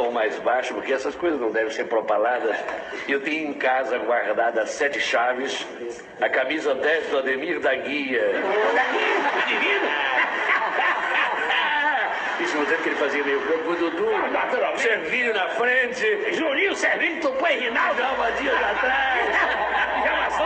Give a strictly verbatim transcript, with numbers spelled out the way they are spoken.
tom mais baixo, porque essas coisas não devem ser propaladas. Eu tenho em casa guardadas sete chaves, a camisa dez do Ademir da Guia. Divino? Isso não dizendo que ele fazia meio campo com o Dudu. Naturalmente. Servilho na frente. Juninho, Servilho, Tupã e Rinaldo. Dalma Dias atrás. Já